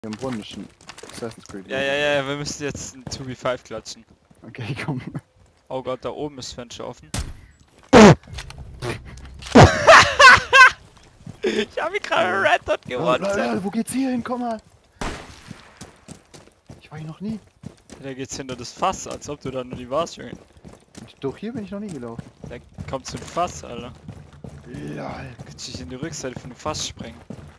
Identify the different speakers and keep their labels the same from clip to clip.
Speaker 1: Im Brunnen ist ein Assassin's Creed.
Speaker 2: Ja, wir müssen jetzt ein 2v5 klatschen.
Speaker 1: Okay, komm.
Speaker 2: Oh Gott, da oben ist Fenster offen. Ich hab mich gerade Red Dot gewonnen.
Speaker 1: Wo geht's hier hin? Komm mal. Ich war hier noch nie.
Speaker 2: Da geht's hinter das Fass, als ob du da noch nie warst, Junge.
Speaker 1: Doch, hier bin ich noch nie gelaufen.
Speaker 2: Da kommt so ein Fass, Alter.
Speaker 1: Lol.
Speaker 2: Kannst dich in die Rückseite von dem Fass sprengen.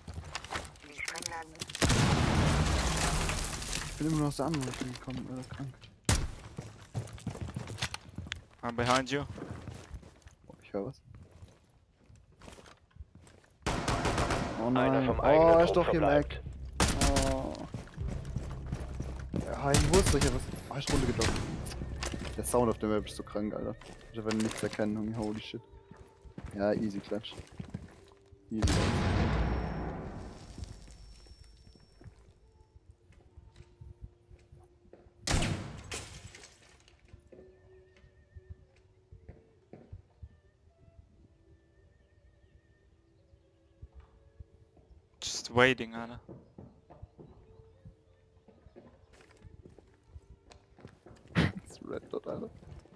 Speaker 1: Ich bin immer noch so an, wo ich bin gekommen, krank.
Speaker 2: I'm behind you.
Speaker 1: Oh, ich höre was. Oh
Speaker 3: Einer
Speaker 1: nein.
Speaker 3: vom
Speaker 1: Oh,
Speaker 3: eigenen
Speaker 1: er ist
Speaker 3: Trupp
Speaker 1: doch hier
Speaker 3: verbleibt.
Speaker 1: weg. Oh. Ja, ich wusste, ich hab was. Oh, ich runter gedockt. Der Sound auf der Map ist so krank, Alter. Ich werde nichts erkennen, Junge. Holy shit. Ja, easy klatsch. Easy.
Speaker 2: Just waiting, Alter.
Speaker 1: Das ist Red Dot, Alter.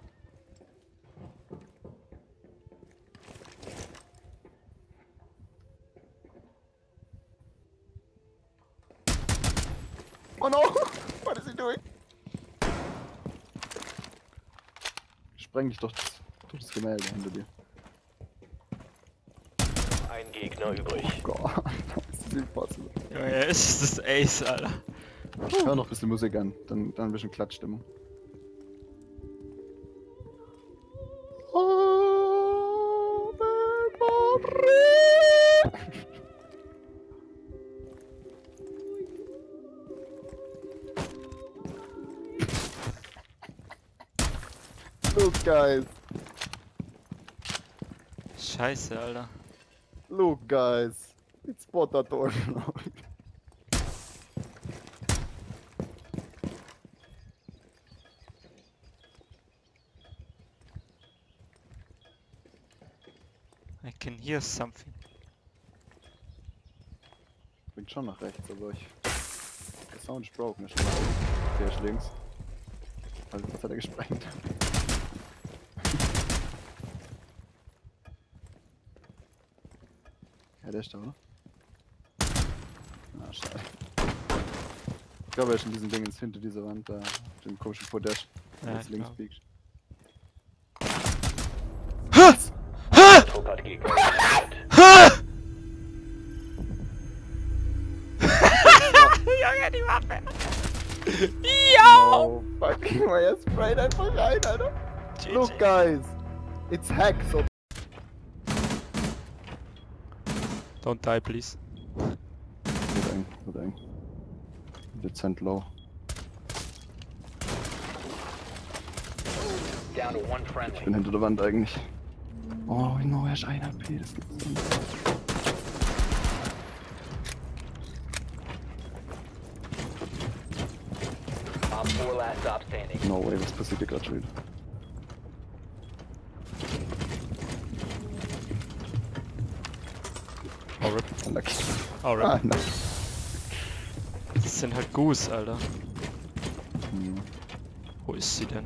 Speaker 1: Oh no! What is he doing? Spreng dich doch das Gemälde hinter dir.
Speaker 3: Ein Gegner übrig.
Speaker 1: Oh Gott, das ist impossible.
Speaker 2: Junge, ist das Ace, Alter.
Speaker 1: Ich hör noch ein bisschen Musik an, dann ein bisschen Klatschstimmung. Look guys,
Speaker 2: Scheiße, Alter.
Speaker 1: look guys, it's Potato.
Speaker 2: I can hear something.
Speaker 1: Bin schon nach rechts, aber ich... Der Sound ist broken, ist der ist links. Also was hat er gesprengt? Ja, der ist da, oder? Ah, schade. Ich glaube, er ist in diesem Ding hinter dieser Wand, da, auf dem komischen Podest,
Speaker 2: Ja,
Speaker 1: jetzt links
Speaker 2: glaub.
Speaker 1: biegst.
Speaker 3: Trupp hat Gegner.
Speaker 2: Junge, die Waffe! Ja!
Speaker 1: Oh, fucking mal, er sprayt einfach rein, Alter. Look, guys, it's hack, so.
Speaker 2: Don't die, please.
Speaker 1: Wird eng. Dezent low.
Speaker 3: Down to one
Speaker 1: Ich
Speaker 3: friendly.
Speaker 1: bin hinter der Wand eigentlich. Oh, no, er ist 1 HP, das gibt's nicht.
Speaker 3: Op 4 last stop standing.
Speaker 1: No way, was passiert hier gerade schon wieder?
Speaker 2: Oh, rip.
Speaker 1: Unlucky.
Speaker 2: Oh, rip.
Speaker 1: Ah, nein.
Speaker 2: Das sind halt Goose, Alter.
Speaker 1: Hm.
Speaker 2: Wo ist sie denn?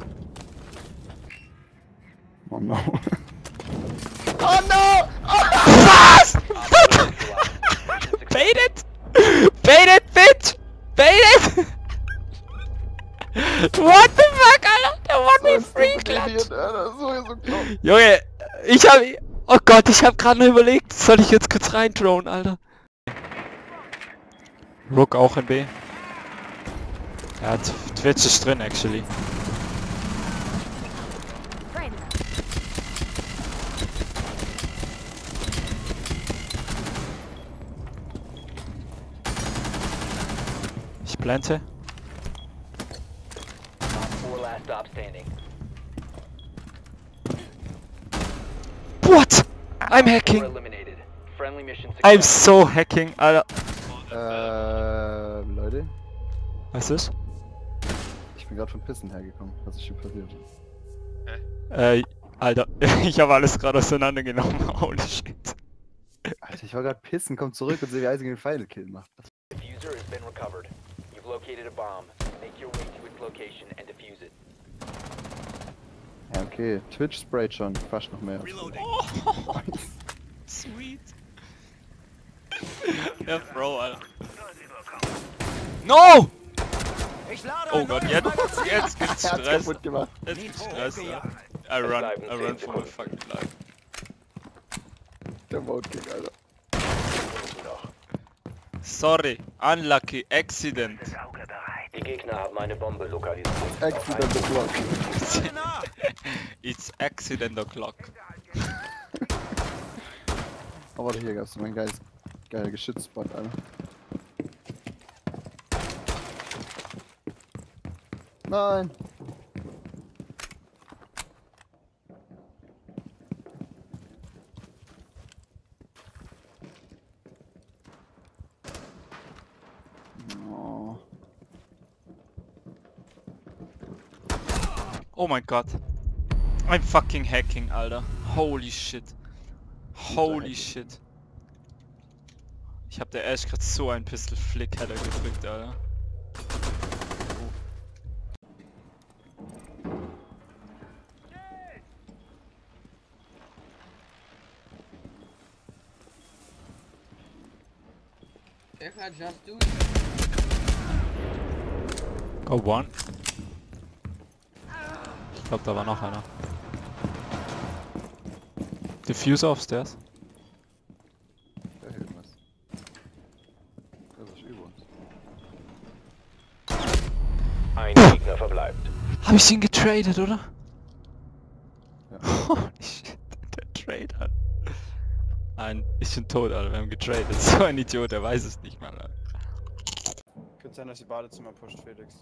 Speaker 1: Oh no.
Speaker 2: Oh no! Was?
Speaker 3: Op 4 neutralized.
Speaker 2: Bait it! Bait it, bitch! Bait it! What the fuck, Alter? Der war mir free klatsch! Junge, ich hab... Oh Gott, ich hab gerade nur überlegt, soll ich jetzt kurz rein dronen, Alter? Rook auch in B. Ja, Twitch ist drin, actually. Ich blende.
Speaker 3: Op 4 last stop standing.
Speaker 2: What? I'm
Speaker 3: Four
Speaker 2: hacking.
Speaker 3: eliminated. Friendly mission
Speaker 2: I'm
Speaker 3: success.
Speaker 2: so hacking, Alter.
Speaker 1: Leute,
Speaker 2: Was ist?
Speaker 1: ich bin gerade von Pissen hergekommen. Was ist hier passiert?
Speaker 2: Alter, ich habe alles gerade auseinandergenommen. Holy shit.
Speaker 1: Alter, ich war gerade pissen, komm zurück und sehe, wie Eising den Final Kill macht.
Speaker 3: Diffuser has been recovered. recovered. You've located a bomb. Make your way to its location and defuse it.
Speaker 1: Ja, okay. Twitch sprayt schon. Fast noch mehr.
Speaker 2: Oh, sweet. Der Bro, Alter. No! Oh Gott, jetzt gibt's
Speaker 1: Er hat's
Speaker 2: Stress.
Speaker 1: kaputt gemacht.
Speaker 2: Jetzt gibt's Stress, Alter. I run for my fucking life.
Speaker 1: Der Vote-Kick, Alter.
Speaker 2: Sorry, unlucky, accident.
Speaker 3: Die Gegner haben eine Bombe lokalisiert.
Speaker 1: Accident o'clock.
Speaker 2: It's accident o'clock.
Speaker 1: Oh, warte, hier gab's noch einen geiler Geschützspot, Alter. Nein! Oh.
Speaker 2: Oh mein Gott. I'm fucking hacking, Alter. Holy shit. Holy shit. Ich hab der Ash grad so ein Pistol-Flick-Header gedrückt, Alter. Go one. Ich glaube, da war noch einer. Diffuser upstairs.
Speaker 1: Da hilft was. Das ist über uns.
Speaker 3: Ein Gegner verbleibt.
Speaker 2: Hab ich ihn getradet, oder?
Speaker 1: Ja.
Speaker 2: Holy shit, der Trader. Nein, ich bin tot, Alter. Wir haben getradet. So ein Idiot, der weiß es nicht mal, Alter.
Speaker 4: Könnte sein, dass die Badezimmer pusht, Felix.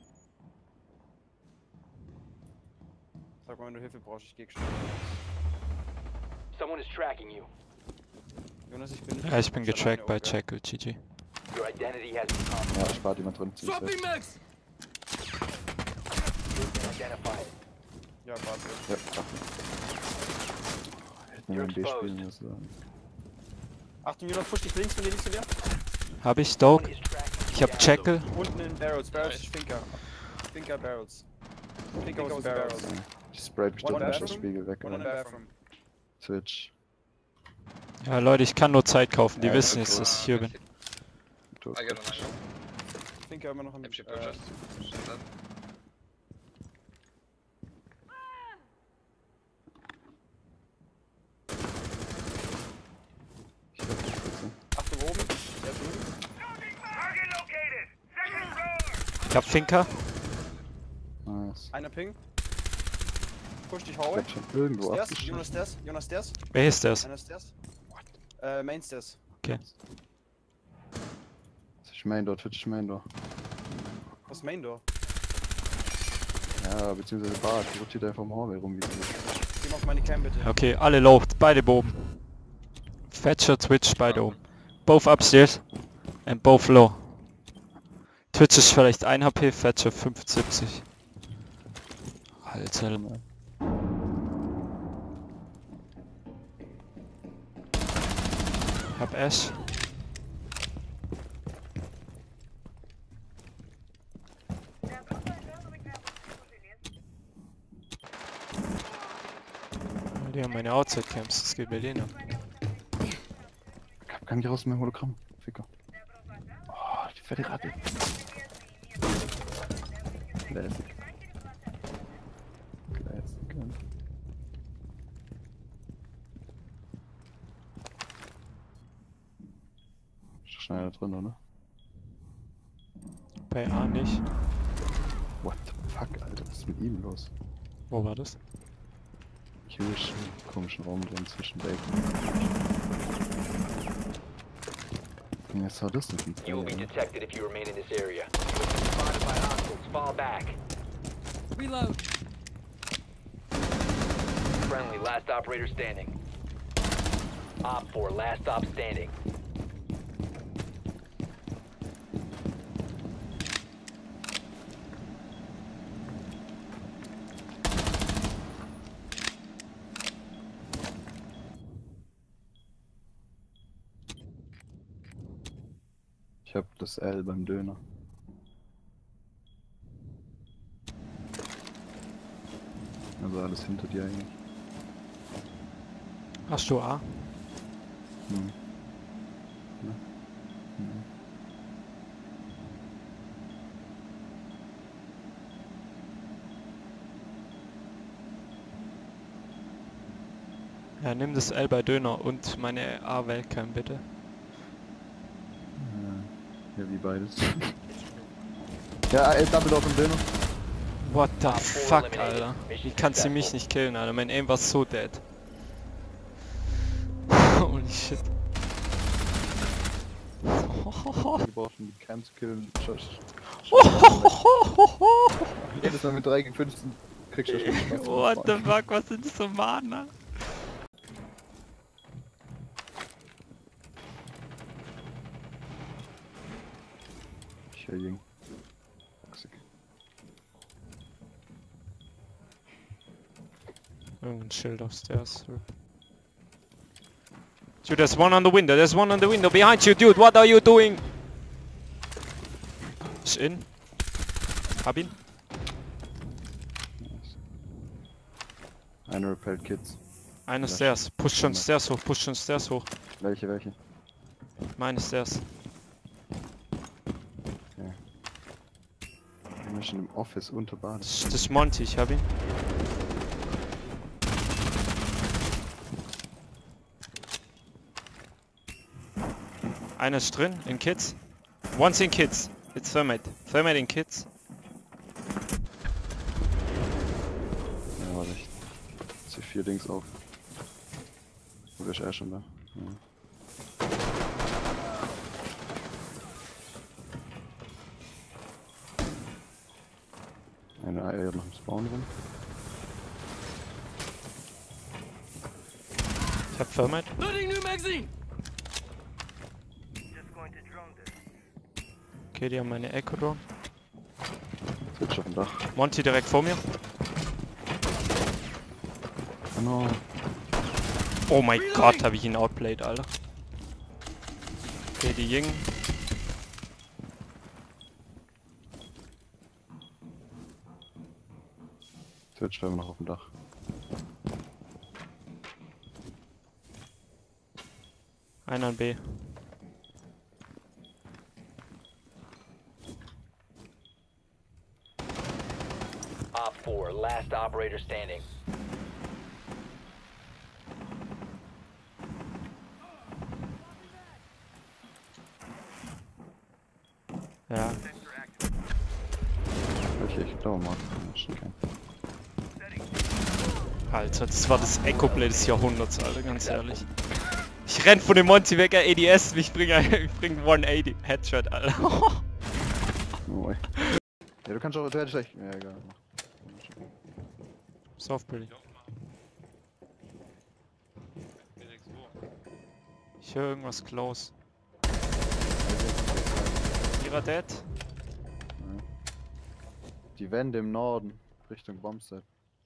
Speaker 4: Sag mal, wenn du Hilfe brauchst, ich geh schnell.
Speaker 3: Someone is tracking you.
Speaker 4: Jonas, ich bin nicht.
Speaker 2: Ja, ich bin getrackt bei
Speaker 4: alleine, okay?
Speaker 2: Jackal, GG.
Speaker 3: Your identity has been confirmed.
Speaker 1: Ja, spart jemand drin.
Speaker 3: Identified.
Speaker 4: Ja, warte.
Speaker 1: Ja, klar. Hätten wir ein B spielen müssen.
Speaker 4: Achtung, Jonas, push dich links von dir, links von dir.
Speaker 2: Hab ich Dog?
Speaker 3: Someone is tracking
Speaker 2: Ich hab Jackal.
Speaker 4: Unten in Barrels, Barrels, Finker. Finker, Barrels. Finker aus den Barrels.
Speaker 1: Die sprayt bestimmt
Speaker 4: One
Speaker 1: nicht
Speaker 4: bathroom,
Speaker 1: das Spiegel weg,
Speaker 4: One in
Speaker 1: oder?
Speaker 4: Bathroom.
Speaker 1: Twitch.
Speaker 2: Ja, Leute, ich kann nur Zeit kaufen. Die
Speaker 1: Ja,
Speaker 2: wissen
Speaker 1: ja,
Speaker 2: jetzt,
Speaker 1: cool.
Speaker 2: dass ich hier bin.
Speaker 1: Tot.
Speaker 4: Finker immer noch im
Speaker 1: Ich hab die Spitze.
Speaker 4: Achtung, oben. Der drüben.
Speaker 2: Ich hab Finker.
Speaker 1: Nice.
Speaker 4: Einer Ping. Push dich,
Speaker 1: Ich
Speaker 4: Hallway.
Speaker 1: hab schon irgendwo
Speaker 4: Stairs,
Speaker 1: abgeschossen.
Speaker 4: Jonas Stairs, Jonas Stairs.
Speaker 2: Wer ist das?
Speaker 4: Einer Stairs. Main Stairs.
Speaker 2: Okay.
Speaker 1: Twitch Main Door, Twitch Main Door.
Speaker 4: Was Main Door?
Speaker 1: Ja, beziehungsweise Bart, die rotiert einfach im Hallway rum wie so.
Speaker 4: Geh mal auf meine Cam bitte.
Speaker 2: Okay, alle low. Beide oben. Thatcher, Twitch, beide oben. Both upstairs. And both low. Twitch ist vielleicht 1 HP, Thatcher 75. Alter. Ich hab Ash. Die haben meine Outside-Camps, das geht bei denen ab.
Speaker 1: Ich hab gar nicht raus mit dem Hologramm. Ficker. Oh, die fette Ratte. Classic. Classic. Ist doch schneller drin, oder?
Speaker 2: Bei A nicht.
Speaker 1: What the fuck, Alter, was ist mit ihm los?
Speaker 2: Wo war das?
Speaker 1: Hier ist ein komischen Raum drin zwischen Bacon. Und jetzt hat das nicht
Speaker 3: You will be
Speaker 1: funktioniert.
Speaker 3: detected if you remain in this area. You will be spotted by hostiles. Fall back.
Speaker 5: Reload.
Speaker 3: Friendly, last operator standing. Op 4, last stop standing.
Speaker 1: Ich hab das L beim Döner. Also alles hinter dir eigentlich.
Speaker 2: Hast du A?
Speaker 1: Hm. Ja. Hm.
Speaker 2: Ja, nimm das L bei Döner und meine A-Welcam bitte.
Speaker 1: Ja, wie beides. Ja, Double auf dem Döner.
Speaker 2: What the
Speaker 3: Op 4
Speaker 2: fuck,
Speaker 3: eliminated.
Speaker 2: Alter. Wie
Speaker 3: Mission
Speaker 2: kannst du mich
Speaker 3: successful.
Speaker 2: nicht killen, Alter? Mein Aim war so dead. Holy shit.
Speaker 1: Die brauchen die Cam zu killen. Jedes Mal mit 3 gegen 15 kriegst du schon Spaß.
Speaker 2: What the fuck, was sind das für Mana?
Speaker 1: Ich höre Jing. Toxic.
Speaker 2: Irgendein Schild upstairs. Dude, there's one on the window, there's one on the window behind you, dude, what are you doing? Ist in. Hab ihn.
Speaker 1: Nice. Einer repelled Kids.
Speaker 2: Einer
Speaker 1: Ja,
Speaker 2: Stairs. Push schon Stairs hoch, push schon Stairs hoch.
Speaker 1: Welche?
Speaker 2: Meine Stairs.
Speaker 1: Mission im Office unter Bad.
Speaker 2: Das ist Monty, ich hab ihn. Einer ist drin, in Kids. One's in Kids. It's Thermite. Thermite in Kids.
Speaker 1: Ja, warte ich. Zieh 4 Dings auf. Oder ist er schon da? Ja. Eine Eier noch im Spawn drin.
Speaker 2: Ich hab Thermite.
Speaker 5: Loading new magazine.
Speaker 2: Okay, die haben meine Echo Drone.
Speaker 1: Switch auf dem Dach.
Speaker 2: Monty direkt vor mir.
Speaker 1: Genau.
Speaker 2: Oh mein Gott, habe ich ihn outplayed, Alter. Okay, die Ying.
Speaker 1: Switch wäre noch auf dem Dach.
Speaker 2: Einer an B.
Speaker 3: Op 4, last operator standing.
Speaker 2: Ja.
Speaker 1: Welche? Ich glaube mal. Okay.
Speaker 2: Alter, das war das Echo-Play des Jahrhunderts, Alter, ganz ehrlich. Ich renn von dem Monty weg, er ADS, ich bring 180 Headshot, Alter.
Speaker 1: No way. Ja, du kannst auch, du hättest echt. Ja, egal.
Speaker 2: Softbilly. Ich höre irgendwas close. Ihrer dead?
Speaker 1: Ja. Die Wände im Norden, Richtung Bombset.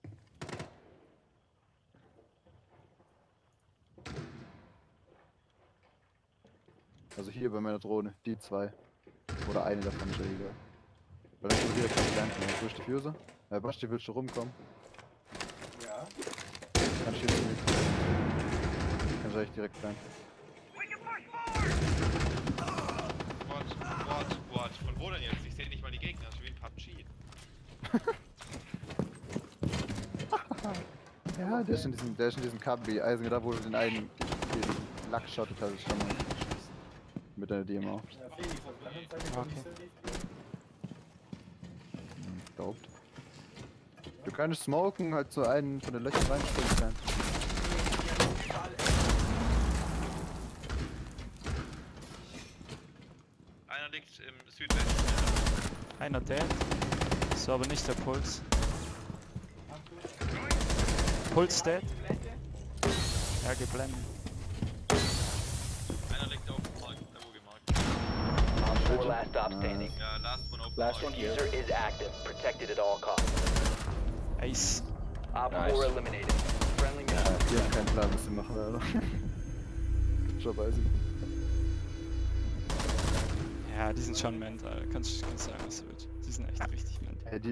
Speaker 1: Also hier bei meiner Drohne, die 2. Oder eine davon ist ja egal. Weil dann kannst du direkt flanken. Wo ist die Fuse? Basti, willst du rumkommen?
Speaker 4: Ja.
Speaker 1: Kannst du jetzt nicht. Kannst du echt direkt flanken.
Speaker 6: What? Von wo denn jetzt? Ich sehe nicht mal die Gegner, das ist wie ein PUBG.
Speaker 1: Ja, der ist in diesem Cubby, Eisen, da wo du den einen Lack shottet hast, schon mal mit deiner DMA.
Speaker 2: Okay.
Speaker 1: Dopt. Du kannst smoken, halt so einen von den Löchern reinspringen kann.
Speaker 6: Einer liegt im Südwesten.
Speaker 2: Einer dead. Das war aber nicht der Puls. Puls dead? Ja, geblendet.
Speaker 6: Einer liegt auf dem Markt, da wo gemarkt.
Speaker 3: Op 4, last stop standing.
Speaker 6: Ja, last one auf dem
Speaker 4: Last
Speaker 6: Markt.
Speaker 4: one here.
Speaker 3: User is active, protected at all costs.
Speaker 2: Ace.
Speaker 3: Op 4
Speaker 4: Nice.
Speaker 3: eliminated. Friendly mission.
Speaker 1: Die haben keinen Plan, was sie machen, Alter. Schon weiß ich.
Speaker 2: Ja, die sind schon mental. Kannst sagen, was du willst. Die sind echt richtig.